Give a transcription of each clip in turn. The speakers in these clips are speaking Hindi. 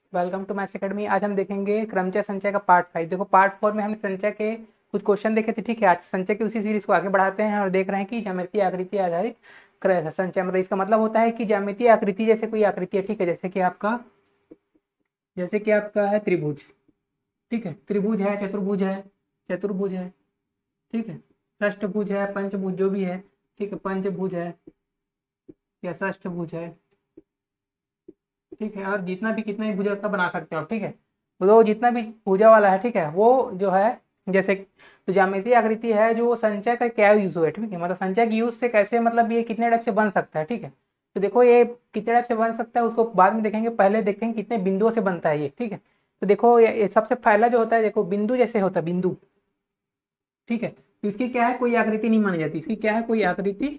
Welcome to maths academy. आज हम देखेंगे क्रमचय संचय का पार्ट 5। देखो पार्ट 4 में हमने संचय के कुछ क्वेश्चन देखे थे। ठीक है, आज संचय की उसी सीरीज को आगे बढ़ाते हैं और देख रहे हैं कि ज्यामितीय आकृति आधारित संचय, मतलब इसका मतलब होता है कि ज्यामितीय आकृति जैसे कोई आकृति है। ठीक है, जैसे कि आपका है त्रिभुज। ठीक है, त्रिभुज है, चतुर्भुज है। ठीक है, षष्ठभुज है, पंचभुज जो भी है। ठीक है, पंचभुज है या षष्ठभुज है। ठीक है, और जितना भी कितना भी भुजा का बना सकते हो आप। ठीक है, तो जितना भी भुजा वाला है, ठीक है, वो जो है जैसे तो ज्यामितीय आकृति है जो संचय का क्या यूज हुआ है। ठीक है, मतलब संचय के यूज से कैसे, मतलब ये कितने टाइप से बन सकता है। ठीक है, तो देखो ये कितने टाइप से बन सकता है उसको बाद में देखेंगे, पहले देखेंगे कितने बिंदुओं से बनता है ये। ठीक है, तो देखो ये सबसे पहला जो होता है, देखो बिंदु जैसे होता है बिंदु। ठीक है, तो इसकी क्या है, कोई आकृति नहीं मानी जाती। इसकी क्या है, कोई आकृति,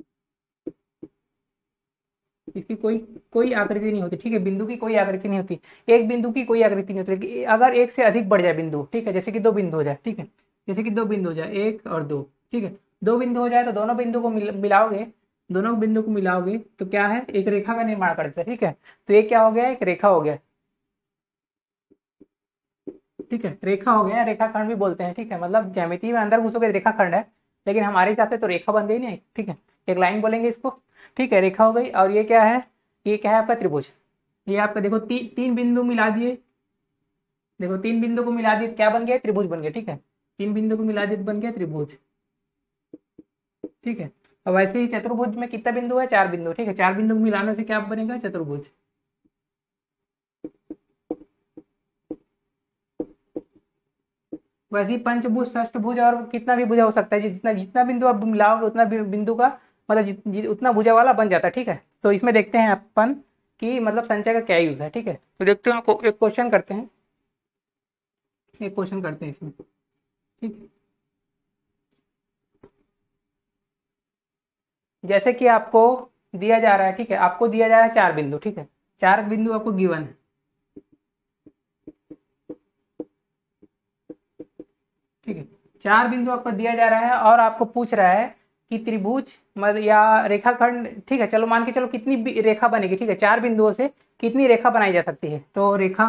इसकी कोई कोई आकृति नहीं होती। ठीक है, बिंदु की कोई आकृति नहीं होती। एक बिंदु की कोई आकृति नहीं होती, लेकिन अगर एक से अधिक बढ़ जाए बिंदु, ठीक है, जैसे कि दो बिंदु हो जाए। ठीक है, जैसे कि दो बिंदु हो जाए, एक और दो। ठीक है, दो बिंदु हो जाए तो दोनों बिंदु को मिलाओगे। दोनों बिंदु को मिलाओगे तो क्या है, एक रेखा का निर्माण करते हैं। ठीक है, तो ये क्या हो गया, एक रेखा हो गया। ठीक है, रेखा हो गया, रेखाखंड भी बोलते हैं। ठीक है, मतलब ज्यामिति में अंदर घुसोगे रेखाखंड है, लेकिन हमारे हिसाब से तो रेखा बन गई नहीं। ठीक है, एक लाइन बोलेंगे इसको। ठीक है, रेखा हो गई। और ये क्या है, ये क्या है आपका त्रिभुज। ये आपका देखो तीन बिंदु मिला दिए। देखो तीन बिंदु को मिला दिए तो क्या बन गया, त्रिभुज बन गया। ठीक है, तीन बिंदु को मिला दिए तो बन गया त्रिभुज। ठीक है, अब वैसे ही चतुर्भुज में कितना बिंदु है, चार बिंदु। ठीक है, चार बिंदु को मिलाने से क्या बनेगा, चतुर्भुज। वैसे ही पंचभुज, षष्ठभुज और कितना भी भुजा हो सकता है। जितना जितना बिंदु आप मिलाओगे उतना बिंदु का मतलब उतना भुजा वाला बन जाता है। ठीक है, तो इसमें देखते हैं अपन कि मतलब संचय का क्या यूज है। ठीक है, तो देखते हैं, एक क्वेश्चन करते हैं, एक क्वेश्चन करते हैं इसमें। ठीक है, जैसे कि आपको दिया जा रहा है। ठीक है, आपको दिया जा रहा है चार बिंदु। ठीक है, चार बिंदु आपको गिवन है। ठीक है, चार बिंदु आपको दिया जा रहा है और आपको पूछ रहा है कि त्रिभुज मतलब या रेखाखंड। ठीक है, चलो मान के चलो कितनी रेखा बनेगी। ठीक है, चार बिंदुओं से कितनी रेखा बनाई जा सकती है। तो रेखा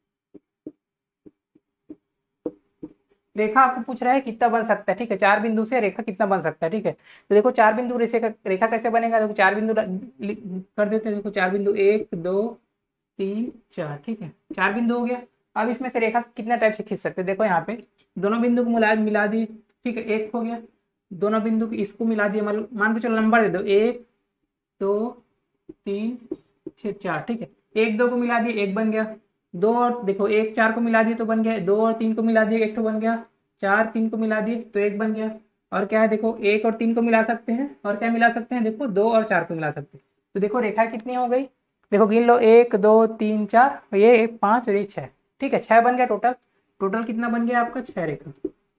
रेखा आपको पूछ रहा है कितना बन सकता है। ठीक है, चार बिंदु से रेखा कितना बन सकता है। ठीक है, तो देखो चार बिंदु रेखा कैसे बनेगा। देखो चार बिंदु कर देते हैं। देखो चार बिंदु, एक दो तीन चार। ठीक है, चार बिंदु हो गया। अब इसमें से रेखा कितना टाइप से खींच सकते हैं। देखो यहाँ पे दोनों बिंदु को मिला मिला दिए। ठीक है, एक हो गया। दोनों बिंदु को इसको मिला दिए, मान के चलो नंबर दे दो, एक दो तीन छः चार। ठीक है, एक दो को मिला दिए, एक बन गया। दो और देखो, एक चार को मिला दिए तो बन गया। दो और तीन को मिला दिए, एक तो बन गया। चार तीन को मिला दिए तो एक बन गया। और क्या है, देखो एक और तीन को मिला सकते हैं, और क्या मिला सकते हैं, देखो दो और चार को मिला सकते हैं। तो देखो रेखा कितनी हो गई, देखो गिन लो, एक दो तीन चार, ये एक पाँच और ये छः। ठीक है, छः बन गया टोटल। टोटल कितना बन गया आपका, छः रेखा।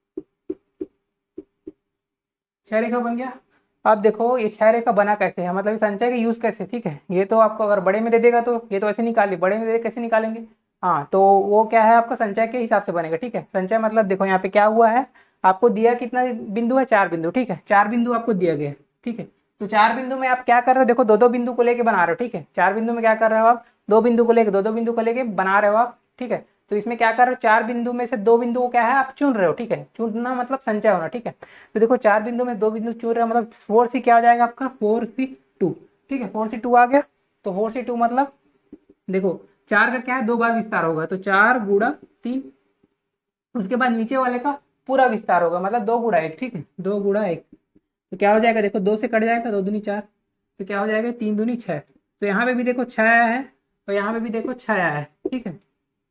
छह रेखा बन गया। अब देखो ये छह रेखा बना कैसे है, मतलब इस संचय का यूज कैसे। ठीक है, ये तो आपको अगर बड़े में दे देगा तो ये तो ऐसे निकाल ली, बड़े में दे दे कैसे निकालेंगे। हाँ, तो वो क्या है आपका संचय के हिसाब से बनेगा। ठीक है, संचय मतलब देखो यहाँ पे क्या हुआ है, आपको दिया कितना बिंदु है, चार बिंदु। ठीक है, चार बिंदु आपको दिया गया है। ठीक है, तो चार बिंदु में आप क्या कर रहे हो, देखो दो दो बिंदु को लेके बना रहे हो। ठीक है, चार बिंदु में क्या कर रहे हो आप, दो बिंदु को लेके, दो बिंदु को लेके बना रहे हो आप। ठीक है, तो इसमें क्या कर रहे हो, चार बिंदु में से दो बिंदु को क्या है आप चुन रहे हो। ठीक है, चुनना मतलब संचय होना। ठीक है, तो देखो चार बिंदु में दो बिंदु चुन रहे हो, मतलब फोर सी क्या हो जाएगा आपका, फोर सी टू। ठीक है, फोर सी टू आ गया। तो फोर सी टू मतलब देखो चार का क्या है, दो बार विस्तार होगा, तो चार गुड़ा तीन। उसके बाद नीचे वाले का पूरा विस्तार होगा, मतलब दो गुड़ा एक। ठीक है, दो गुड़ा एक, तो क्या हो जाएगा, देखो दो से कट जाएगा, दो दूनी चार, तो क्या हो जाएगा, तीन दूनी छह। तो यहाँ पे भी देखो छह आया है, और यहाँ पे भी देखो छह आया है। ठीक है,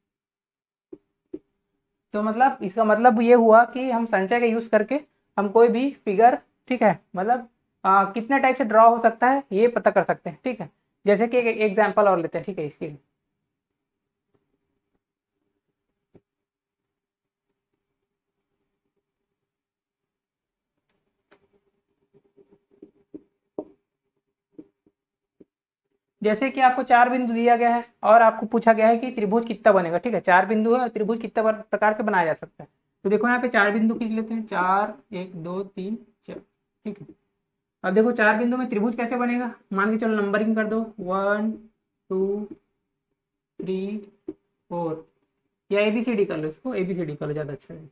तो मतलब इसका मतलब ये हुआ कि हम संचय का यूज करके हम कोई भी फिगर, ठीक है, मतलब कितने टाइप से ड्रॉ हो सकता है ये पता कर सकते हैं। ठीक है, जैसे कि एक एग्जांपल और लेते हैं। ठीक है, इसके लिए जैसे कि आपको चार बिंदु दिया गया है और आपको पूछा गया है कि त्रिभुज कितना बनेगा। ठीक है, चार बिंदु है और त्रिभुज कितना प्रकार से बनाया जा सकता है। तो देखो यहाँ पे चार बिंदु खींच लेते हैं, चार एक दो तीन चार। ठीक है, अब देखो चार बिंदु में त्रिभुज कैसे बनेगा, मान के चलो नंबरिंग कर दो, वन टू थ्री फोर, या ABCD कर लो, इसको ABCD कर लो, ज़्यादा अच्छा है।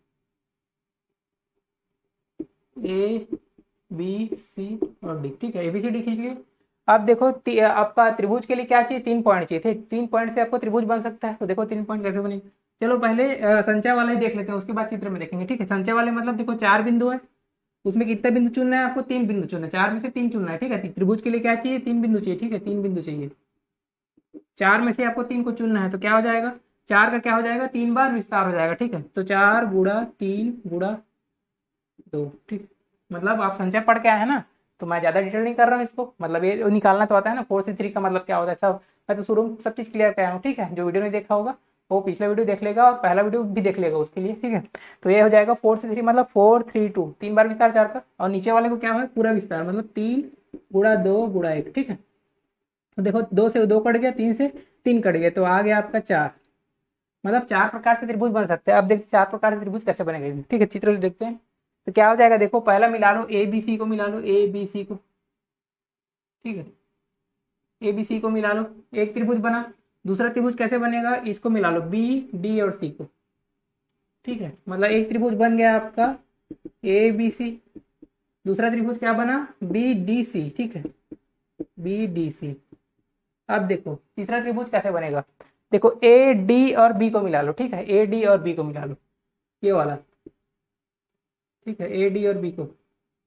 ABC और D, ठीक है, ABCD खींच लिए। अब देखो आपका त्रिभुज के लिए क्या चाहिए, 3 पॉइंट चाहिए थे, 3 पॉइंट से आपको त्रिभुज बन सकता है। तो देखो 3 पॉइंट कैसे बनेंगे। चलो पहले संचय वाला ही देख लेते हैं, उसके बाद चित्र में देखेंगे, ठीक है। संचय वाले मतलब देखो 4 बिंदु है, उसमें कितने बिंदु चुनना है आपको, 3 बिंदु चुनना है, 4 में से 3 चुनना है, ठीक है। त्रिभुज के लिए क्या चाहिए, 3 बिंदु चाहिए, ठीक है, 3 बिंदु चाहिए। 4 में से आपको 3 को चुनना है, तो क्या हो जाएगा, 4 का क्या हो जाएगा, 3 बार विस्तार हो जाएगा, ठीक है। तो 4 × 3 × 2, ठीक है। मतलब आप संचय पढ़ के आए हैं ना, तो मैं ज़्यादा डिटेल नहीं कर रहा हूँ इसको, मतलब ये निकालना तो आता है ना, 4 से 3 का मतलब क्या होता है सब, मैं तो शुरू में सब चीज़ क्लियर कराया हूँ, ठीक है। जो वीडियो नहीं देखा होगा वो पिछला वीडियो देख लेगा और पहला वीडियो भी देख लेगा उसके लिए, ठीक है। तो ये हो जाएगा 4 से 3 मतलब 4 3 2, 3 बार विस्तार 4 का, और नीचे वाले को क्या है, पूरा विस्तार मतलब 3 × 2 × 1, ठीक है। तो देखो 2 से 2 कट गया, 3 से 3 कट गया, तो आ गया आपका 4। मतलब 4 प्रकार से त्रिभुज बन सकते हैं। अब देखते 4 प्रकार से त्रिभुज कैसे बनेगा इसमें, ठीक है, चित्र से देखते हैं। तो क्या हो जाएगा, देखो पहला मिला लो ABC को, मिला लो ABC को, ठीक है, ABC को मिला लो, एक त्रिभुज बना। दूसरा त्रिभुज कैसे बनेगा, इसको मिला लो BD और C को, ठीक है। मतलब एक त्रिभुज बन गया आपका ABC। दूसरा त्रिभुज क्या बना, BDC, ठीक है, BDC। अब देखो तीसरा त्रिभुज कैसे बनेगा, देखो AD और B को मिला लो, ठीक है, AD और B को मिला लो, ये वाला, ठीक है, AD और B को,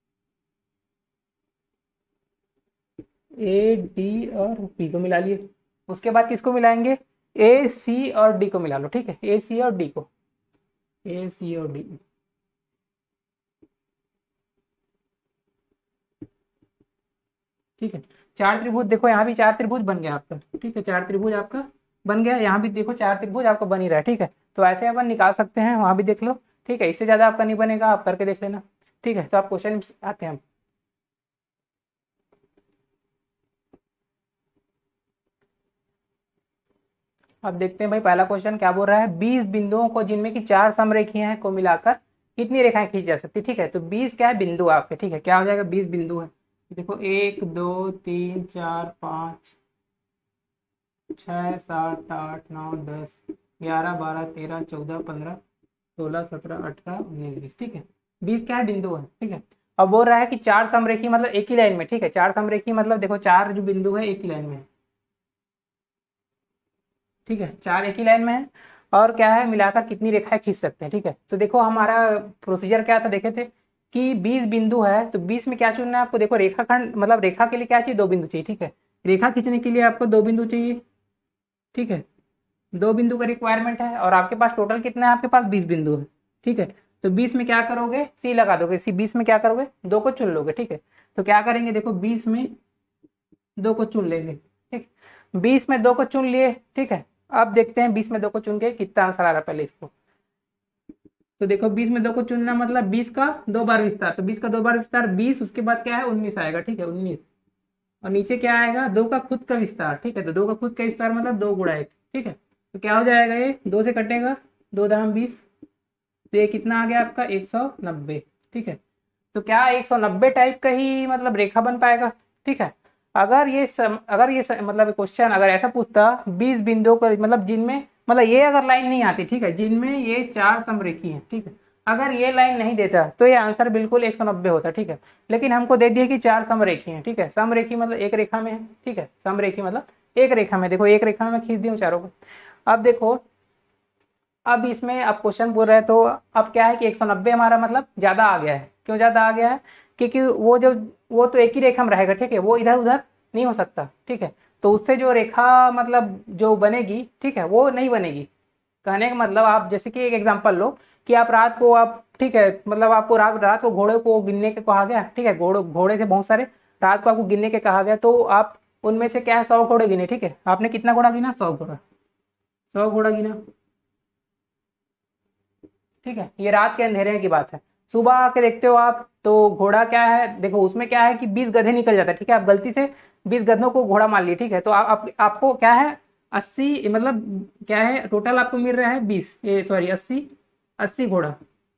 AD और B को मिला लिए। उसके बाद किसको मिलाएंगे, AC और D को मिला लो, ठीक है, AC और D को, AC और D, ठीक है। 4 त्रिभुज देखो, यहाँ भी 4 त्रिभुज बन गया आपका, ठीक है, 4 त्रिभुज आपका बन गया, यहाँ भी देखो 4 त्रिभुज आपका बन ही रहा है, ठीक है। तो ऐसे अपन निकाल सकते हैं, वहाँ भी देख लो, ठीक है। इससे ज़्यादा आपका नहीं बनेगा, आप करके देख लेना, ठीक है। तो आप क्वेश्चन आते हैं हम। अब देखते हैं भाई, पहला क्वेश्चन क्या बोल रहा है, 20 बिंदुओं को जिनमें की 4 समरेखियां हैं को मिलाकर कितनी रेखाएं खींची जा सकती, ठीक है। तो 20 क्या है, बिंदु आपके, ठीक है, क्या हो जाएगा, 20 बिंदु है। देखो 1 2 3 4 5 6 7 8 9 10 11 12 13 14 15 16 17 18 19 20, ठीक है। 20 क्या है, बिंदु है, ठीक है। अब बोल रहा है कि 4 समरेखी मतलब एक ही लाइन में, ठीक है, 4 समरेखी मतलब देखो 4 जो बिंदु है एक ही लाइन में है, ठीक है, 4 एक ही लाइन में है। और क्या है, मिलाकर कितनी रेखाएं खींच सकते हैं, ठीक है। तो देखो हमारा प्रोसीजर क्या था, देखे थे कि 20 बिंदु है, तो 20 में क्या चुनना है आपको, देखो रेखाखंड मतलब रेखा के लिए क्या चाहिए, 2 बिंदु चाहिए, ठीक है। रेखा खींचने के लिए आपको 2 बिंदु चाहिए, ठीक है, 2 बिंदु का रिक्वायरमेंट है। और आपके पास टोटल कितना है, आपके पास 20 बिंदु है, ठीक है। तो 20 में क्या करोगे, सी लगा दोगे, सी 20 में क्या करोगे, 2 को चुन लोगे, ठीक है। तो क्या करेंगे, देखो 20 में 2 को चुन लेंगे, ठीक, 20 में 2 को चुन लिए, ठीक है। अब देखते हैं 20 में 2 को चुन के कितना आंसर आ रहा है पहले इसको। तो देखो 20 में 2 को चुनना मतलब 20 का 2 बार विस्तार, तो 20 का 2 बार विस्तार 20, उसके बाद क्या है 19 आएगा, ठीक है, 19। और नीचे क्या आएगा, 2 का खुद का विस्तार, ठीक है। तो 2 का खुद का विस्तार मतलब 2 × 1, ठीक है। तो क्या हो जाएगा, ये 2 से कटेगा, 2 दाम 20, तो ये कितना आ गया आपका 190, ठीक है। तो क्या 190 टाइप का ही मतलब रेखा बन पाएगा, ठीक है। मतलब क्वेश्चन अगर ऐसा पूछता 20 बिंदुओं को मतलब जिनमें मतलब ये अगर लाइन नहीं आती, ठीक है, जिनमें ये 4 समरेखी हैं, ठीक है, अगर ये लाइन नहीं देता तो ये आंसर बिल्कुल 190 होता, ठीक है। लेकिन हमको दे दिया कि 4 समरेखी हैं, ठीक है, समरेखी मतलब एक रेखा में है, ठीक है, समरेखी मतलब एक रेखा में, देखो एक रेखा में खींच दी हूँ चारों को। अब देखो, अब इसमें अब क्वेश्चन पूछ रहे हैं, तो अब क्या है कि 190 हमारा मतलब ज्यादा आ गया है, क्यों ज्यादा आ गया है, क्योंकि वो तो एक ही रेखा में रहेगा, ठीक है, वो इधर उधर नहीं हो सकता, ठीक है। तो उससे जो रेखा मतलब जो बनेगी, ठीक है, वो नहीं बनेगी। कहने का मतलब आप जैसे कि एक एग्जांपल लो कि आप रात को आप, ठीक है, मतलब आपको रात रात को घोड़े को गिनने के कहा गया, ठीक है, घोड़े थे बहुत सारे, रात को आपको गिनने के कहा गया, तो आप उनमें से क्या है 100 घोड़े गिने, ठीक है, आपने कितना घोड़ा गिना, 100 घोड़ा, 100 घोड़ा गिना, ठीक है। ये रात के अंधेरे की बात है। सुबह आके देखते हो आप तो घोड़ा क्या है, देखो उसमें क्या है कि 20 गधे निकल जाता है, ठीक है, आप गलती से 20 गधों को घोड़ा मान लिए, ठीक है। तो आपको क्या है 80 मतलब क्या है टोटल आपको मिल रहा है 20, ये सॉरी 80, 80 घोड़ा,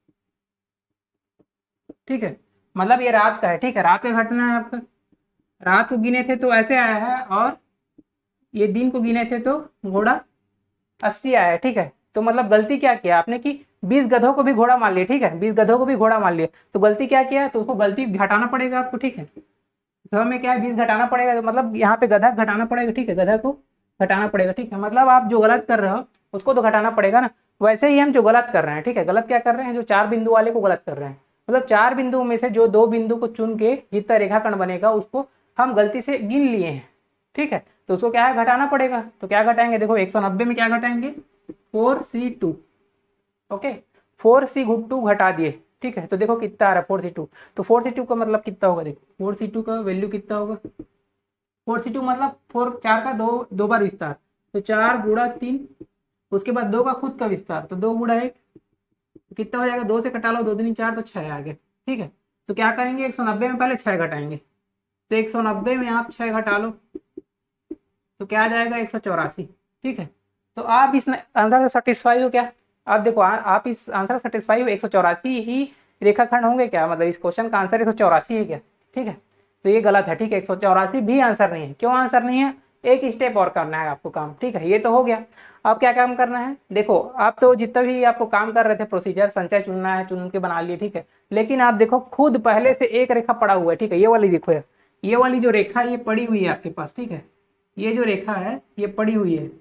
ठीक है। मतलब ये रात का है, ठीक है, रात का घटना है आपका, रात को गिने थे तो ऐसे आया है, और ये दिन को गिने थे तो घोड़ा, 80 आया है, ठीक है। तो मतलब गलती क्या किया आपने कि 20 गधों को भी घोड़ा मान लिया, ठीक है, 20 गधों को भी घोड़ा मान लिया, तो गलती क्या किया, तो उसको गलती घटाना पड़ेगा आपको, ठीक है। तो हमें क्या है 20 घटाना पड़ेगा, तो मतलब यहाँ पे गधा घटाना पड़ेगा, ठीक है, गधा को घटाना पड़ेगा, ठीक है। मतलब आप जो गलत कर रहे हो उसको तो घटाना पड़ेगा ना। वैसे ही हम जो गलत कर रहे हैं, ठीक है, गलत क्या कर रहे हैं, जो 4 बिंदु वाले को गलत कर रहे हैं, मतलब 4 बिंदु में से जो 2 बिंदु को चुन के जितना रेखाखंड बनेगा उसको हम गलती से गिन लिए हैं, ठीक है। तो उसको क्या है घटाना पड़ेगा, तो क्या घटाएंगे, देखो 190 में क्या घटाएंगे, 4c2, ओके, 4c2 घटा दिए, ठीक है। तो देखो कितना आ रहा है 4c2, तो 4c2 का मतलब कितना होगा, देखो 4c2 का वैल्यू कितना होगा, 4c2 मतलब 4 का दो बार विस्तार, तो 4 गुणा 3, उसके बाद 2 का खुद का विस्तार, तो 2 गुणा 1, तो कितना हो जाएगा, 2 से कटा लो, 2 दूनी 4, तो 6 आ गए, ठीक है। तो क्या करेंगे 190 में पहले 6 घटाएंगे, तो 190 में आप 6 घटा लो, तो क्या आ जाएगा 184, ठीक है। तो आप इस आंसर से सेटिस्फाई हो क्या, आप देखो आप इस आंसर से सेटिस्फाई हो, 184 ही रेखाखंड होंगे क्या, मतलब इस क्वेश्चन का आंसर 184 है क्या, ठीक है। तो ये गलत है, ठीक है, 184 भी आंसर नहीं है। क्यों आंसर नहीं है, एक स्टेप और करना है आपको काम, ठीक है। ये तो हो गया, अब क्या काम करना है, देखो आप तो जितना भी आपको काम कर रहे थे प्रोसीजर, संचय चुनना है, चुन के बना लिए, ठीक है। लेकिन आप देखो खुद पहले से एक रेखा पड़ा हुआ है, ठीक है, ये वाली देखो, ये वाली जो रेखा ये पड़ी हुई है आपके पास, ठीक है, ये जो रेखा है ये पड़ी हुई है,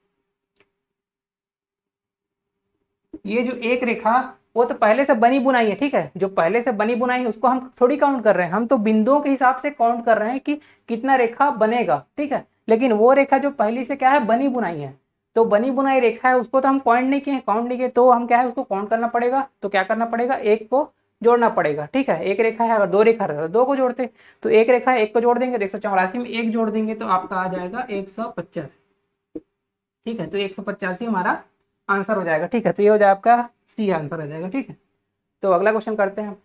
ये जो एक रेखा वो तो पहले से बनी बुनाई है, ठीक है, जो पहले से बनी बुनाई है उसको हम थोड़ी काउंट कर रहे हैं, हम तो बिंदुओं के हिसाब से काउंट कर रहे हैं कि कितना रेखा बनेगा, ठीक है। लेकिन वो रेखा जो पहली से क्या है बनी बुनाई है, तो बनी बुनाई रेखा है उसको तो हम काउंट नहीं किए, काउंट नहीं किए तो हम क्या है उसको काउंट करना पड़ेगा, तो क्या करना पड़ेगा, एक को जोड़ना पड़ेगा, ठीक है। एक रेखा है, अगर 2 रेखा है तो 2 को जोड़ते, तो एक रेखा है, एक को जोड़ देंगे तो 184 में एक जोड़ देंगे तो आपका आ जाएगा 185, ठीक है। तो 185 हमारा आंसर हो जाएगा, ठीक है। तो ये हो जाएगा आपका सी आंसर हो जाएगा, ठीक है। तो अगला क्वेश्चन करते हैं।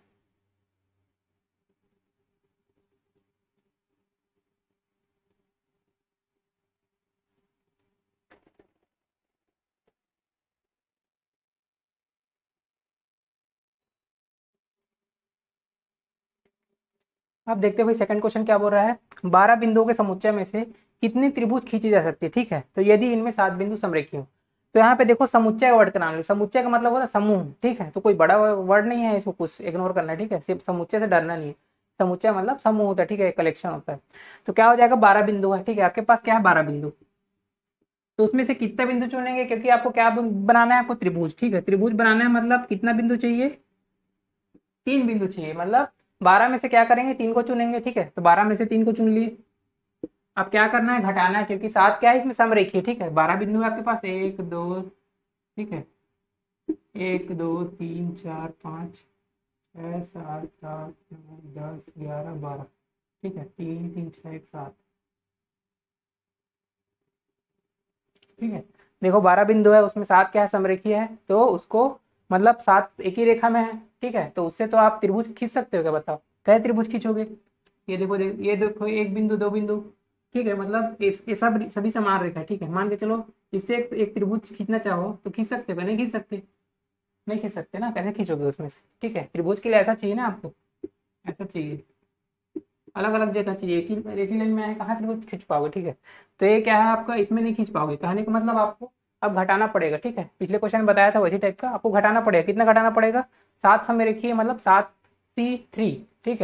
अब देखते हैं भाई सेकंड क्वेश्चन क्या बोल रहा है, 12 बिंदुओं के समुच्चय में से कितनी त्रिभुज खींची जा सकती है, ठीक है। तो यदि इनमें 7 बिंदु समरेखी हो, तो यहाँ पे देखो समुच्चय वर्ड का नाम ले, समुच्चय का मतलब होता है समूह, ठीक है। तो कोई बड़ा वर्ड नहीं है, इसको कुछ इग्नोर करना है, ठीक है, सिर्फ समुच्चय से डरना नहीं है। समुच्चय मतलब समूह होता है, ठीक है, कलेक्शन होता है। तो क्या हो जाएगा 12 बिंदु है, ठीक है, आपके पास क्या है 12 बिंदु, तो उसमें से कितना बिंदु चुनेंगे, क्योंकि आपको क्या बनाना है, आपको त्रिभुज, ठीक है, त्रिभुज बनाना है, मतलब कितना बिंदु चाहिए, 3 बिंदु चाहिए, मतलब 12 में से क्या करेंगे 3 को चुनेंगे, ठीक है। तो 12 में से 3 को चुन लिए, अब क्या करना है घटाना है, क्योंकि 7 क्या है इसमें समरेखी है, ठीक है। 12 बिंदु है आपके पास, 1 2, ठीक है, 1 2 3 4 5 6 7 8 9 10 11 12, ठीक है, 3 3 6 1 7, ठीक है। देखो 12 बिंदु है, उसमें 7 क्या है समरेखी है, तो उसको मतलब 7 एक ही रेखा में है, ठीक है। तो उससे तो आप त्रिभुज खींच सकते हो क्या, बताओ क्या त्रिभुज खींचोगे, ये देखो ये देखो 1 बिंदु 2 बिंदु, ठीक है, मतलब ये सब सभी समान रेखा है, ठीक है। मान के चलो इससे एक त्रिभुज खींचना चाहो तो खींच सकते हो, नहीं खींच सकते, नहीं खींच सकते ना, कैसे खींचोगे उसमें से, ठीक है। त्रिभुज के लिए ऐसा चाहिए ना आपको, ऐसा चाहिए, अलग अलग जगह चाहिए, एक ही लाइन में है, कहाँ त्रिभुज खींच पाओगे, ठीक है। तो ये क्या है आपका, इसमें नहीं खींच पाओगे, कहने का मतलब आपको अब घटाना पड़ेगा, ठीक है। पिछले क्वेश्चन में बताया था वैसी टाइप का, आपको घटाना पड़ेगा, कितना घटाना पड़ेगा, 7 हमें रखिए, मतलब 7c3, ठीक है,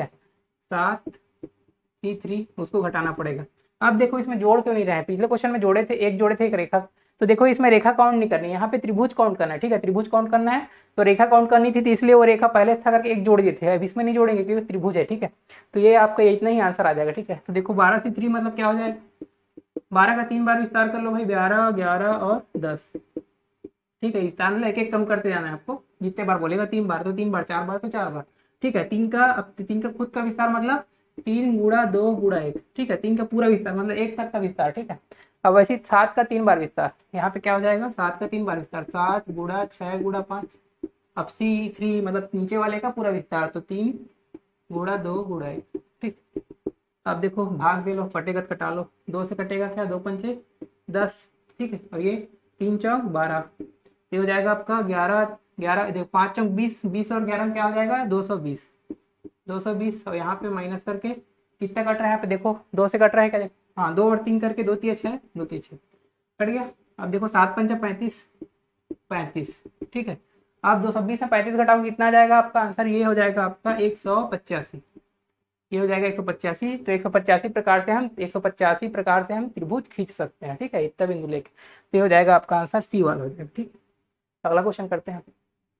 7c3 उसको घटाना पड़ेगा। अब देखो इसमें जोड़ क्यों नहीं रहे हैं, पिछले क्वेश्चन में जोड़े थे एक रेखा, तो देखो इसमें रेखा काउंट नहीं करनी, यहाँ पे त्रिभुज काउंट करना है, ठीक है, त्रिभुज काउंट करना है, तो रेखा काउंट करनी थी, तो इसलिए वो रेखा पहले था करके एक जोड़ दिए थे, अब इसमें नहीं जोड़ेंगे क्योंकि त्रिभुज है, ठीक है। तो ये आपका इतना ही आंसर आ जाएगा, ठीक है। तो देखो 12c3 मतलब क्या हो जाएगा, 12 का 3 बार विस्तार कर लो भाई, 12 11 और 10, ठीक है। स्थान में एक एक कम करते जाना है आपको, जितने बार बोलेगा 3 बार तो 3 बार, 4 बार तो 4 बार, ठीक है। 3 का खुद का विस्तार मतलब 3 गुणा 2 गुणा 1, ठीक है, 3 का पूरा विस्तार मतलब 1 तक का विस्तार, ठीक है। अब वैसे 7 का 3 बार विस्तार, यहाँ पे क्या हो जाएगा 7 का 3 बार विस्तार, 7 गुणा 6 गुणा 5, अब C3 मतलब नीचे वाले का पूरा विस्तार, तो 3 गुणा 2 गुणा 1, ठीक। अब देखो भाग दे लो, फटेगत कटा लो, 2 से कटेगा क्या, 2 पंचे 10, ठीक है, और ये 3 चौक 12, ये हो जाएगा आपका 11 11, देखो 5 चौक 20, 20 और 11 में क्या हो जाएगा 220, 220, और यहाँ पे माइनस करके कितना कट रहा है यहाँ पे देखो, 2 से कट रहा है क्या, हाँ 2 और 3 करके 2 3 6, 2 3 6 कट गया, अब देखो 7×5 = 35, ठीक है। अब 220 में 35 घटाओ कितना आ जाएगा आपका आंसर, ये हो जाएगा आपका 185। ये हो जाएगा 185। तो 185 प्रकार से हम त्रिभुज खींच सकते हैं, ठीक है, इतना बिंदु लेके। तो ये हो जाएगा आपका आंसर सी वाला हो जाएगा, ठीक। अगला क्वेश्चन करते हैं।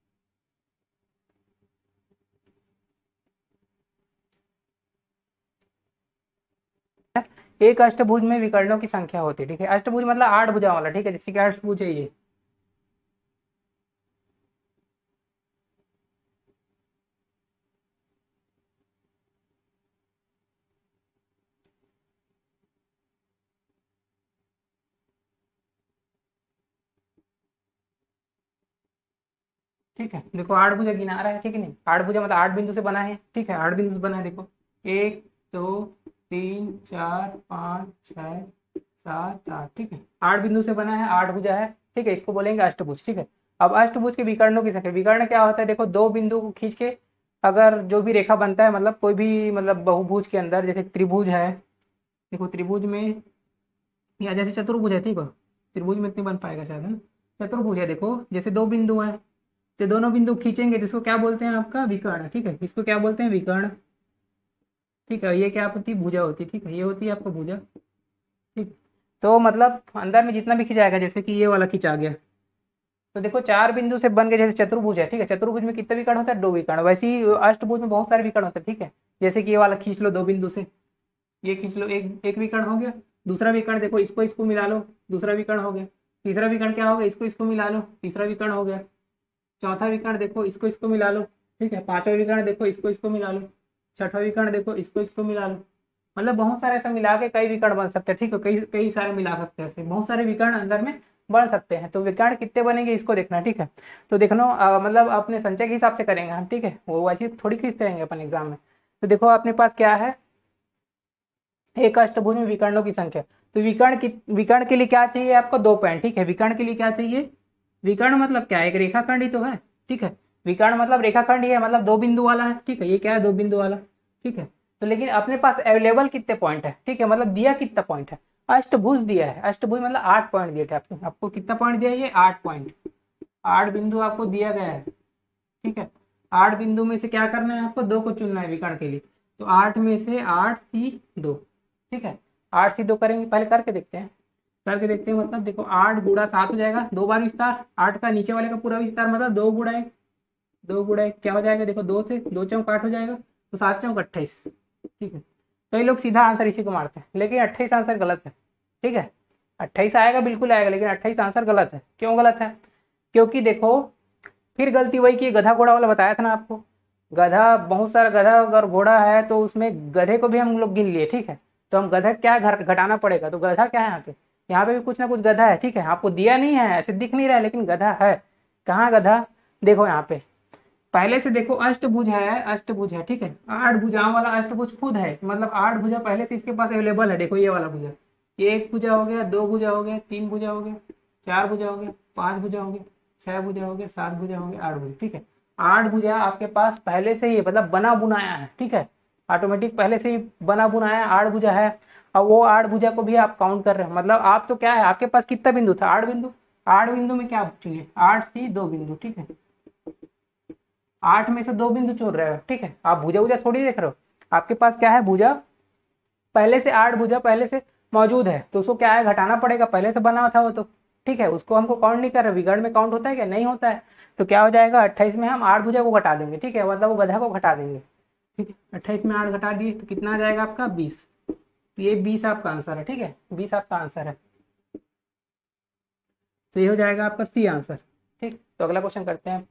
एक अष्टभुज में विकर्णों की संख्या होती है, ठीक है। अष्टभुज मतलब 8 भुजा वाला, ठीक है, जैसे कि अष्टभुज है ये। ठीक है, देखो 8 भुजा गिना रहा है, ठीक है, नहीं 8 भुजा मतलब 8 बिंदु से बना है, ठीक है, 8 बिंदु से बना है। देखो 1 2 3 4 5 6 7 8, ठीक है, 8 बिंदु से बना है, 8 भुजा है, ठीक है, इसको बोलेंगे अष्टभुज, ठीक है। अब अष्टभुज के विकर्णों की संख्या, विकर्ण क्या होता है, देखो दो बिंदु को खींच के अगर जो भी रेखा बनता है, मतलब कोई भी मतलब बहुभुज के अंदर, जैसे त्रिभुज है, देखो त्रिभुज में, या जैसे चतुर्भुज है, ठीक है, त्रिभुज में इतनी बन पाएगा शायद, है ना। चतुर्भुज है, देखो जैसे दो बिंदु है, तो दोनों बिंदु खींचेंगे तो इसको क्या बोलते हैं आपका विकर्ण, ठीक है, इसको क्या बोलते हैं विकर्ण, ठीक है। ये क्या होती है भुजा होती है, ठीक है, ये होती है आपका भुजा, ठीक। तो मतलब अंदर में जितना भी खिंचाएगा, जैसे कि ये वाला खिंचा गया, तो देखो 4 बिंदु से बन गए, जैसे चतुर्भुज है, ठीक है, चतुर्भुज में कितने विकर्ण होता है, 2 विकर्ण। वैसे ही अष्टभुज में बहुत सारे विकर्ण होते हैं, ठीक है। जैसे कि ये वाला खींच लो 2 बिंदु से, ये खींच लो, एक एक विकर्ण हो गया। दूसरा विकर्ण देखो, इसको इसको मिला लो, दूसरा विकर्ण हो गया। तीसरा विकर्ण क्या हो गया, इसको इसको मिला लो, तीसरा विकर्ण हो गया। चौथा विकर्ण देखो, इसको इसको मिला लो, ठीक है। पांचवा विकर्ण देखो, इसको इसको मिला लो। छठवा विकर्ण देखो, इसको इसको मिला लो। मतलब बहुत सारे ऐसा मिला के कई विकर्ण बन सकते हैं, ठीक है, कई कई सारे मिला सकते हैं, ऐसे बहुत सारे विकर्ण अंदर में बन सकते हैं। तो विकर्ण कितने बनेंगे इसको देखना, ठीक है। तो देखना मतलब अपने संचय के हिसाब से करेंगे हम, ठीक है, वो वैसे थोड़ी खींचते रहेंगे अपन एग्जाम में। तो देखो अपने पास क्या है, एक अष्टभुज में विकर्णों की संख्या। तो विकर्ण के लिए क्या चाहिए आपको, 2 पॉइंट, ठीक है। विकर्ण के लिए क्या चाहिए, विकर्ण मतलब क्या है, एक रेखाखंड ही तो है, ठीक है। विकर्ण मतलब रेखाखंड ही है, मतलब 2 बिंदु वाला है, ठीक है। ये क्या है, 2 बिंदु वाला, ठीक है। तो लेकिन अपने पास अवेलेबल कितने पॉइंट है, ठीक है, मतलब दिया कितना पॉइंट है, अष्टभुज दिया है। अष्टभुज मतलब 8 पॉइंट दिए थे आपको। आपको कितना पॉइंट दिया है, ये 8 पॉइंट, 8 बिंदु आपको दिया गया है, ठीक है। 8 बिंदु में से क्या करना है आपको, 2 को चुनना है विकर्ण के लिए। तो 8 में से 8C2, ठीक है। 8C2 करेंगे, पहले करके देखते हैं, करके देखते हैं। मतलब देखो 8 × 7 हो जाएगा, 2 बार विस्तार, 8 का नीचे वाले का पूरा विस्तार, मतलब 2 × 1, 2 × 1 क्या हो जाएगा, देखो 2 से 2 चौक 8 हो जाएगा, तो 7 चौक 28, ठीक है। कई लोग सीधा आंसर इसी को मारते हैं, लेकिन 28 आंसर गलत है, ठीक है। 28 आएगा, बिल्कुल आएगा, लेकिन 28 आंसर गलत है। क्यों गलत है, क्योंकि देखो फिर गलती वही की, गधा घोड़ा वाला बताया था ना आपको। गधा, बहुत सारा गधा अगर घोड़ा है तो उसमें गधे को भी हम लोग गिन लिए, ठीक है। तो हम गधा क्या घर घटाना पड़ेगा, तो गधा क्या है यहाँ पे, यहाँ पे भी कुछ ना कुछ गधा है, ठीक है। आपको दिया नहीं है, ऐसे दिख नहीं रहा है, लेकिन गधा है। कहाँ गधा, देखो यहाँ पे पहले से देखो, अष्टभुज है, अष्टभुज है, ठीक है। 8 भुजाओं वाला अष्टभुज खुद है, मतलब 8 भुजा पहले से इसके पास अवेलेबल है। देखो ये वाला भुजा, ये 1 भुजा हो गया, 2 भुजा हो गया, 3 भुजा हो गया, 4 भुजा हो गया, 5 भुजा हो गया, 6 भुजा हो गया, 7 भुजा हो गया, 8 भुजा, ठीक है। 8 भुजा आपके पास पहले से ही, मतलब बना बुनाया है, ठीक है। ऑटोमेटिक पहले से ही बना बुनाया 8 भुजा है। और वो 8 भुजा को भी आप काउंट कर रहे हो, मतलब आप तो क्या है, आपके पास कितना बिंदु था, 8 बिंदु। 8 बिंदु में क्या चुनिए, 8C2 बिंदु, ठीक है। 8 में से 2 बिंदु चुन रहे हो, ठीक है। आप भुजा भुजा थोड़ी देख रहे हो, आपके पास क्या है, भुजा पहले से 8 भुजा पहले से मौजूद है, तो उसको क्या है, घटाना पड़ेगा, पहले से बना था वो तो, ठीक है। उसको हमको काउंट नहीं कर रहे, विकर्ण में काउंट होता है क्या, नहीं होता है। तो क्या हो जाएगा, 28 में हम 8 भुजा को घटा देंगे, ठीक है, मतलब वो गधा को घटा देंगे, ठीक है। 28 में 8 घटा दिए तो कितना आ जाएगा आपका 20। तो ये 20 आपका आंसर है, ठीक है, 20 आपका आंसर है। तो ये हो जाएगा आपका सी आंसर, ठीक। तो अगला क्वेश्चन करते हैं।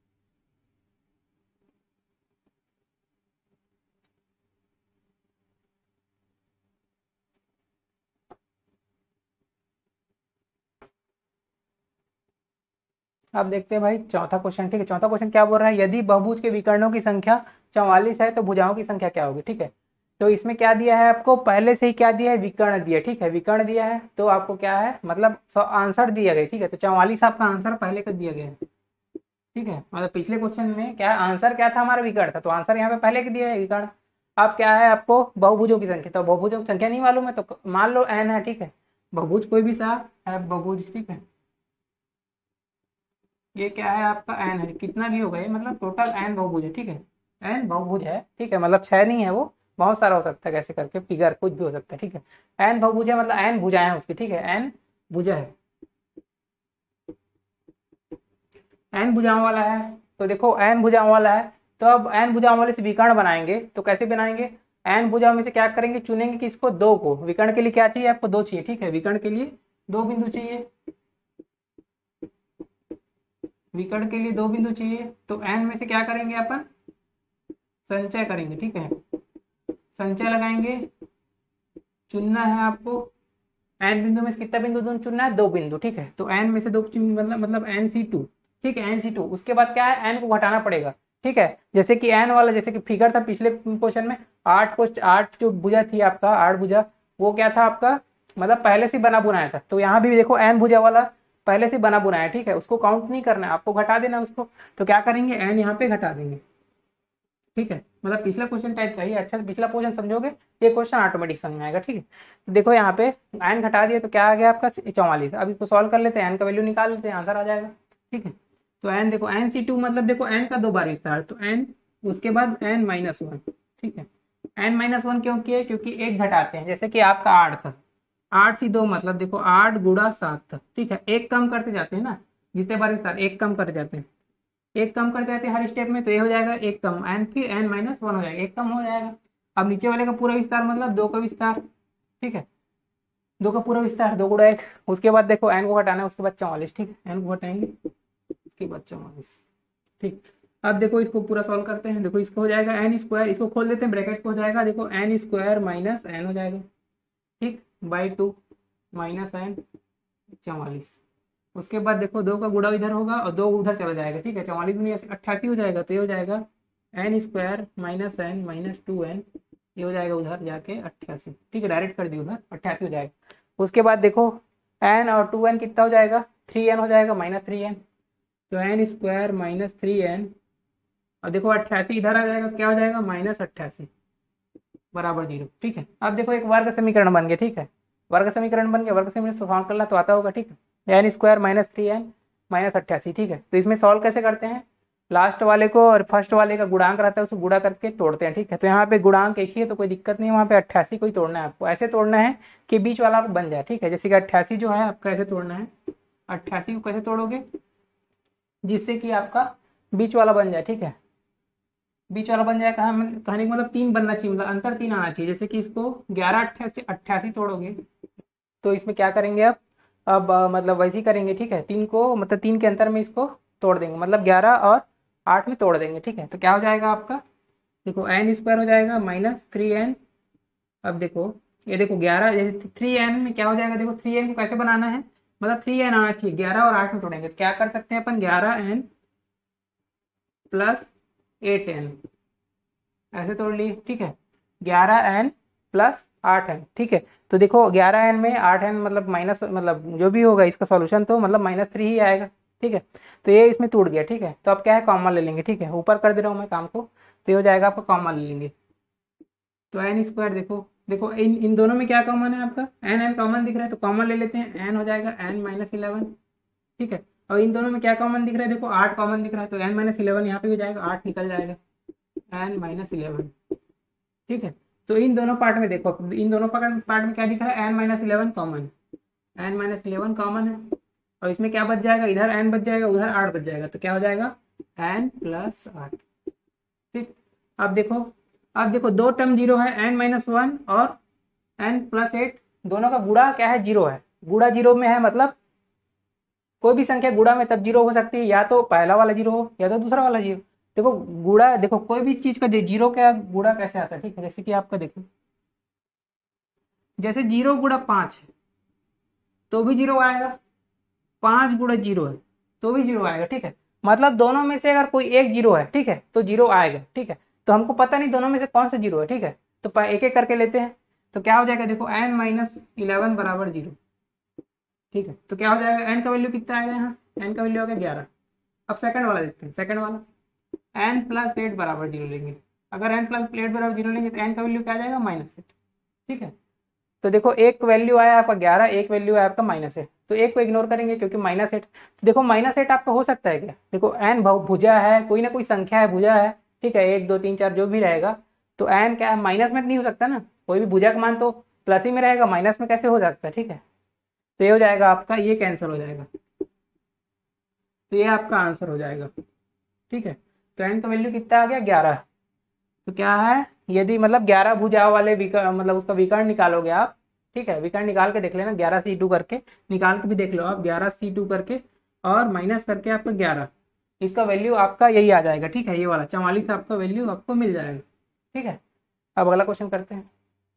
अब देखते हैं भाई चौथा क्वेश्चन, ठीक है। चौथा क्वेश्चन क्या बोल रहा है, यदि बहुभुज के विकर्णों की संख्या 44 है तो भुजाओं की संख्या क्या होगी, ठीक है। तो इसमें क्या दिया है आपको, पहले से ही क्या दिया है, विकर्ण दिया, ठीक है, विकर्ण दिया है। तो आपको क्या है, मतलब आंसर दिया गया, ठीक है। तो 44 आपका आंसर पहले का दिया गया है, ठीक है। मतलब पिछले क्वेश्चन में क्या आंसर क्या था हमारा, विकर्ण था, तो आंसर यहाँ पे पहले का दिया है विकर्ण। अब क्या है आपको, बहुभुजों की संख्या, तो बहुभुजों की संख्या नहीं मालूम है, तो मान लो n है, ठीक है। बहुभुज कोई भी सा है बहुभुज, ठीक है। ये क्या है आपका एन है, कितना भी होगा ये, मतलब टोटल एन बहुभुज है, ठीक है। एन बहुभुज है, ठीक है, मतलब छह नहीं है वो, बहुत सारा हो सकता है, कैसे करके फिगर कुछ भी हो सकता है, ठीक है। एन बहुभुज है मतलब एन भुजाएं हैं उसकी, ठीक है, एन भुजा है, एन भुजाओं वाला है। तो देखो एन भुजाओं वाला है, तो अब एन भुजाओं वाले से विकर्ण बनाएंगे तो कैसे बनाएंगे, एन भुजाओं में से क्या करेंगे, चुनेंगे किसको, दो को। विकर्ण के लिए क्या चाहिए आपको, दो चाहिए, ठीक है, विकर्ण के लिए दो बिंदु चाहिए, विकर्ण के लिए दो बिंदु चाहिए। तो एन में से क्या करेंगे अपन, संचय करेंगे, ठीक है, संचय लगाएंगे। चुनना है आपको एन बिंदु में से कितना बिंदु चुनना है, दो बिंदु, ठीक है। तो एन में से दो मतलब एन सी टू, ठीक है, एन सी टू। उसके बाद क्या है, एन को घटाना पड़ेगा, ठीक है। जैसे कि एन वाला, जैसे कि फिगर था पिछले क्वेश्चन में, आठ को, आठ जो भुजा थी आपका, आठ भुजा, वो क्या था आपका, मतलब पहले से बना बुनाया था। तो यहाँ भी देखो एन भुजा वाला पहले से बना बुनाया, ठीक है, उसको काउंट नहीं करना है, आपको घटा देना उसको। तो क्या करेंगे, एन यहाँ पे घटा देंगे, ठीक है। मतलब पिछला क्वेश्चन टाइप का ही अच्छा से पिछला क्वेश्चन समझोगे, ये क्वेश्चन ऑटोमेटिक समझ में आएगा, ठीक है। तो देखो यहाँ पे एन घटा दिए तो क्या आ गया आपका 44। अब इसको सॉल्व कर लेते हैं, एन का वैल्यू निकाल लेते हैं, आंसर आ जाएगा, ठीक है। तो एन देखो, एन सी टू मतलब देखो एन का दो बार विस्तार, तो एन, उसके बाद एन माइनस वन, ठीक है। एन माइनस वन क्यों किए, क्योंकि एक घटाते हैं, जैसे कि आपका आठ था, आठ सी दो मतलब देखो आठ गुणा सात था, ठीक है, एक कम करते जाते हैं ना, जितने बार विस्तार एक कम करते जाते हैं, एक कम कर जाते हैं हर स्टेप में, तो ये हो जाएगा एक कम, एन फिर एन माइनस वन हो जाएगा, एक कम हो जाएगा। अब नीचे वाले का पूरा विस्तार मतलब दो का विस्तार, ठीक है, दो का पूरा विस्तार, दो गुणा एक। उसके बाद देखो एन को हटाना है, उसके बाद 44, ठीक है, एन को हटाएंगे उसके बाद 44, ठीक। अब देखो इसको पूरा सॉल्व करते हैं, देखो इसको हो जाएगा एन स्क्वायर, इसको खोल देते हैं, ब्रैकेट को हो जाएगा देखो एन स्क्वायर माइनस एन हो जाएगा, ठीक, बाई टू माइनस एन 44। उसके बाद देखो दो का गुणा इधर होगा और दो उधर चला जाएगा, ठीक है, 44 में 88 हो जाएगा, तो ये हो जाएगा N square minus N minus two N, ये हो जाएगा उधर जाके 88, ठीक है, डायरेक्ट कर दी उधर 88 हो जाएगा। उसके बाद देखो एन और टू एन कितना हो जाएगा, थ्री एन हो जाएगा माइनस थ्री एन, तो N square minus three N, और देखो 88 इधर आ जाएगा तो क्या हो जाएगा माइनस 88 बराबर जीरो, ठीक है। अब देखो एक वर्ग समीकरण बन गया, ठीक है, वर्ग समीकरण बन गया, वर्ग समीकरण सॉल्व करना तो आता होगा, ठीक है, N square minus three N minus 88, ठीक है। तो इसमें सॉल्व कैसे करते हैं, लास्ट वाले को और फर्स्ट वाले का गुणांक रहता है उसको गुणा करके तोड़ते हैं, ठीक है। तो यहाँ पे गुणांक एक ही है तो कोई दिक्कत नहीं है, वहाँ पे 88 को ही तोड़ना है आपको, ऐसे तोड़ना है कि बीच वाला बन जाए, ठीक है। जैसे कि 88 जो है आपका ऐसे तोड़ना है, 88 को कैसे तोड़ोगे, जिससे कि आपका बीच वाला बन जाए, ठीक है, बीच वाला बन जाए, कहने का मतलब तीन बनना चाहिए, मतलब अंतर तीन आना चाहिए। जैसे कि इसको 11 88 88 तोड़ोगे तो इसमें क्या करेंगे अब मतलब वैसे ही करेंगे, ठीक है, तीन को मतलब तीन के अंतर में इसको तोड़ देंगे, मतलब 11 और 8 में तोड़ देंगे, ठीक है। तो क्या हो जाएगा आपका, देखो एन स्क्वायर हो जाएगा माइनस थ्री एन। अब देखो ये देखो 11 जैसे थ्री एन में क्या हो जाएगा, देखो थ्री एन को कैसे बनाना है, मतलब थ्री एन आना चाहिए, 11 और 8 में तोड़ेंगे तो क्या कर सकते हैं अपन, 11 एन प्लस एट एन, ऐसे तोड़ लिए, ठीक है, 11 एन प्लस 8 एन, ठीक है। तो देखो 11 एन में 8 एन मतलब माइनस, मतलब जो भी होगा इसका सॉल्यूशन तो मतलब माइनस थ्री ही आएगा, ठीक है। तो ये इसमें टूट गया, ठीक है। तो अब क्या है, कॉमन ले लेंगे, ठीक है, ऊपर कर दे रहा हूँ मैं काम को, तो ये हो जाएगा आपका कॉमन ले लेंगे। तो एन स्क्वायर देखो, देखो इन इन दोनों में क्या कॉमन है आपका, एन एन कॉमन दिख रहा है तो कॉमन ले लेते हैं, एन हो जाएगा एन माइनस 11, ठीक है। और इन दोनों में क्या कॉमन दिख रहा है, देखो 8 कॉमन दिख रहा है तो एन माइनस 11 यहाँ पे हो जाएगा, 8 निकल जाएगा, एन माइनस 11, ठीक है। तो इन दोनों पार्ट में देखो, इन दोनों पार्ट में क्या दिख रहा है, N minus 11 common, N minus 11 common है, और इसमें क्या बच जाएगा, इधर एन बच जाएगा उधर 8 बच जाएगा, तो क्या हो जाएगा एन प्लस 8, ठीक। अब देखो, अब देखो दो टर्म जीरो है, एन माइनस वन और एन प्लस एट, दोनों का गुणा क्या है, जीरो है, गुणा जीरो में है, मतलब कोई भी संख्या गुणा में तब जीरो हो सकती है, या तो पहला वाला जीरो हो या तो दूसरा वाला जीरो। देखो गुणा, देखो कोई भी चीज का जीरो का गुणा कैसे आता है, ठीक है, जैसे कि आपका देखो, जैसे जीरो गुणा पाँच है तो भी जीरो आएगा, पाँच गुणा जीरो है तो भी जीरो आएगा, ठीक है। मतलब दोनों में से अगर कोई एक जीरो है, ठीक है, तो जीरो आएगा, ठीक है। तो हमको पता नहीं दोनों में से कौन सा जीरो है, ठीक है, तो एक एक करके लेते हैं। तो क्या हो जाएगा, देखो एन माइनस 11 बराबर जीरो, ठीक है। तो क्या हो जाएगा, एन का वैल्यू कितना आएगा, यहाँ एन का वैल्यू आ गया 11। अब सेकंड वाला देखते हैं, सेकंड वाला एन प्लस एट बराबर जीरो लेंगे, अगर एन प्लस एट बराबर जीरो लेंगे तो एन का वैल्यू क्या आ जाएगा माइनस एट, ठीक है। तो देखो एक वैल्यू आया आपका 11, एक वैल्यू आया आपका -8, तो एक को इग्नोर करेंगे क्योंकि -8। तो देखो -8 आपका हो सकता है क्या, देखो एन भुजा है, कोई ना कोई संख्या है, भुजा है, ठीक है, 1 2 3 4 जो भी रहेगा, तो एन क्या है, माइनस में नहीं हो सकता ना, कोई भी भुजा का मान तो प्लस ही में रहेगा, माइनस में कैसे हो सकता है, ठीक है। तो ये हो जाएगा आपका, ये कैंसिल हो जाएगा, तो ये आपका आंसर हो जाएगा, ठीक है। तो एन का वैल्यू कितना आ गया, 11। तो क्या है, यदि मतलब 11 भुजाओं वाले विकर्ण, मतलब उसका विकर्ण निकालोगे आप, ठीक है, विकर्ण निकाल के देख लेना, 11c2 करके निकाल के भी देख लो आप, 11c2 करके और माइनस करके आपका 11, इसका वैल्यू आपका यही आ जाएगा, ठीक है, ये वाला 44 आपका वैल्यू आपको मिल जाएगा, ठीक है। अब अगला क्वेश्चन करते हैं।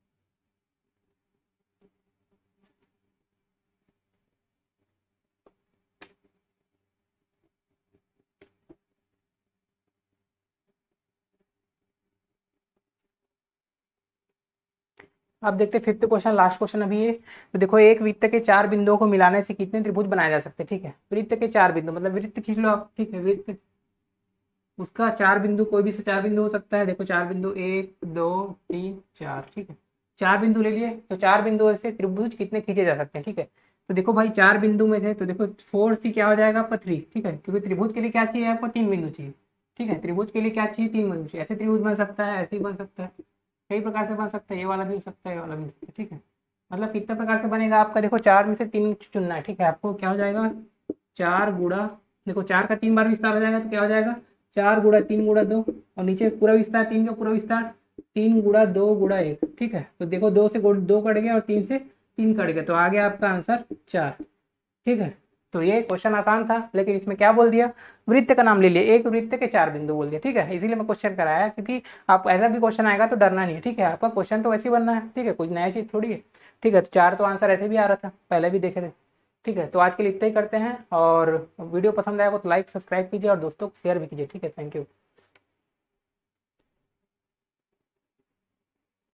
अब देखते हैं फिफ्थ क्वेश्चन, लास्ट क्वेश्चन अभी ये। तो देखो एक वृत्त के 4 बिंदुओं को मिलाने से कितने त्रिभुज बनाए जा सकते हैं, ठीक है। वृत्त के 4 बिंदु मतलब वृत्त खींच लो आप, ठीक है, वृत्त उसका 4 बिंदु, कोई भी से 4 बिंदु हो सकता है, देखो 4 बिंदु 1 2 3 4, ठीक है, 4 बिंदु ले लिए, तो 4 बिंदु से त्रिभुज कितने खींचे जा सकते हैं, ठीक है। तो देखो भाई 4 बिंदु में थे, तो देखो 4c क्या हो जाएगा आपका 3, ठीक है, क्योंकि त्रिभुज के लिए क्या चाहिए आपको, 3 बिंदु चाहिए, ठीक है, त्रिभुज के लिए क्या चाहिए, 3 बिंदु चाहिए, ऐसे त्रिभुज बन सकता है, ऐसे ही बन सकता है, कई प्रकार से बन सकता है, ये वाला भी हो सकता है, ये वाला भी हो सकता है, ठीक है। मतलब कितने प्रकार से बनेगा आपका, देखो 4 में से 3 चुनना है, ठीक है, आपको क्या हो जाएगा, 4 गुणा, देखो 4 का 3 बार विस्तार हो जाएगा, तो क्या हो जाएगा, 4 गुणा 3 गुणा 2, और नीचे पूरा विस्तार, 3 का पूरा विस्तार, 3 गुणा 2 गुणा 1, ठीक है। तो देखो 2 से 2 कट गया और 3 से 3 कट गया, तो आ गया आपका आंसर 4, ठीक है। तो ये क्वेश्चन आसान था, लेकिन इसमें क्या बोल दिया, वृत्त का नाम ले लिया, एक वृत्त के 4 बिंदु बोल दिया, ठीक है, इसीलिए मैं क्वेश्चन कराया, क्योंकि आप ऐसा भी क्वेश्चन आएगा तो डरना नहीं है, ठीक है, आपका क्वेश्चन तो वैसे ही बनना है, ठीक है, कुछ नया चीज थोड़ी है, ठीक है। तो 4 तो आंसर ऐसे भी आ रहा था, पहले भी देखे थे, ठीक है। तो आज के लिए इतना ही करते हैं, और वीडियो पसंद आएगा तो लाइक सब्सक्राइब कीजिए और दोस्तों को शेयर भी कीजिए, ठीक है, थैंक यू।